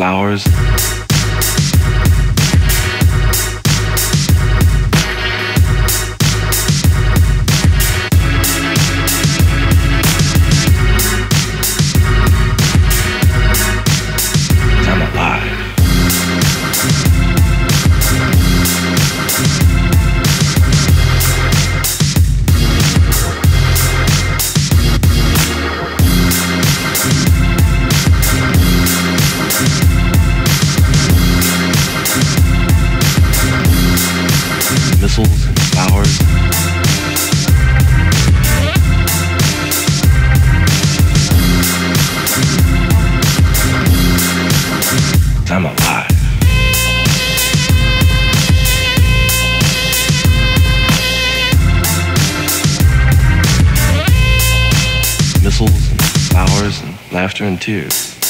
flowers. I'm alive. Missiles and flowers. I'm alive. Missiles and flowers and laughter and tears.